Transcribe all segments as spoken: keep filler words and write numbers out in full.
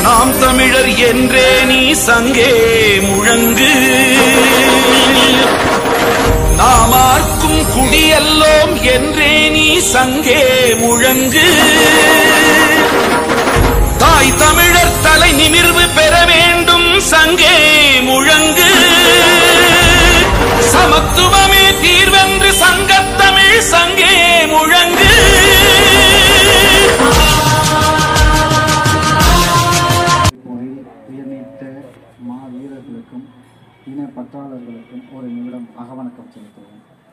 நாம் தமிழர் என்றே நீ சங்கே முழங்கு. நாமார்க்கும் குடியல்லோம் என்றே நீ சங்கே முழங்கு. தாய் தமிழர் தலை நிமிர்வு பெற வேண்டும் சங்கே முழங்கு. சமத்துவமே தீர்வென்று சங்கத்தமிழ் சங்கே முழங்கு. மா வீரர்களுக்கும் இன பற்றாளர்களுக்கும் ஒரு நிமிடம் அகவணக்கம் செலுத்துவோம்.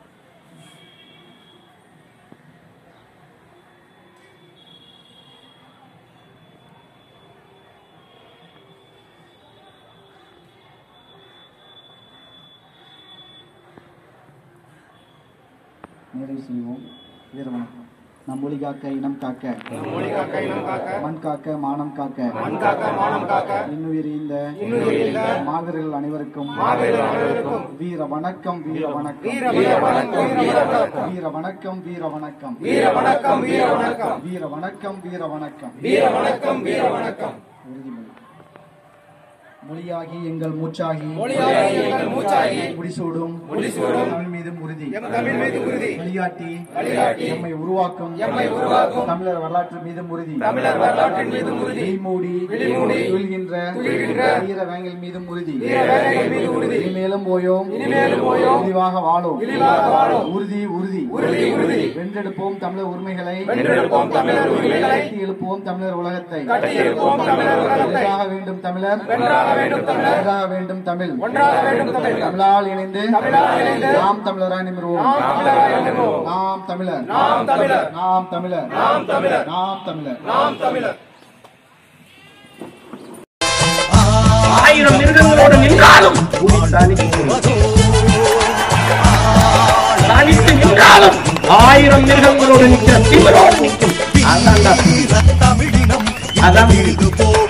நிறைவு செய்வோம். வீரவணக்கம். நம் மொழி காக்க இனம் காக்க, மண் காக்க மானம் காக்க, இன்னுயிர் இந்த மாவீரர்கள் அனைவருக்கும் வீர வணக்கம். வீர வணக்கம். வீர வணக்கம். வீர வணக்கம். வீர வணக்கம். வீர வணக்கம். வீர வணக்கம். வீர வணக்கம். வீர வணக்கம். வீர வணக்கம். வீர வணக்கம். உறுதிமொழி. மொழியாகி எங்கள் மூச்சாகி, மொழியாகி எங்கள் மூச்சாகி, முடிசூடும் முடிசூடும் தமிழ் மீதும் உறுதி, தமிழ் மீது உறுதி, வழிகாட்டி வழிகாட்டி எம்மை உருவாக்கும் எம்மை உருவாக்கும் தமிழர் வரலாற்று மீதும் உறுதி, தமிழர் வரலாற்றின் மீதும் உறுதி, மூடி மூடி துயில்கின்ற துயில்கின்ற வீர வேங்கல் மீதும் உறுதி, வீர வேங்கல் மீது உறுதி, இனிமேலும் போயோம் இனிமேலும் போயோம் இழிவாக வாழோம் இழிவாக வாழோம் உறுதி உறுதி உறுதி உறுதி. வென்றெடுப்போம் தமிழர் உரிமைகளை, வென்றெடுப்போம் தமிழர் உரிமைகளை, கட்டி எழுப்புவோம் தமிழர் உலகத்தை, கட்டி எழுப்புவோம் தமிழர் உலகத்தை. வென்றாக வேண்டும் தமிழர், வென்றாக வேண்டும் தமிழர், ஒன்றாக வேண்டும் தமிழ், ஒன்றாக வேண்டும் தமிழ். தமிழால் இணைந்து நாம் தமிழராய் நிமிர்வோம். நாம் தமிழர், நாம் தமிழர், நாம் தமிழர், நாம் தமிழர், நாம் தமிழர், நாம் தமிழர். ஆயிரம் மிருகங்களோடு நின்றாலும் தனித்து நின்றாலும் ஆயிரம் மிருகங்களோடு நிற்கிற தீவிரோடு நிற்கும். அதான்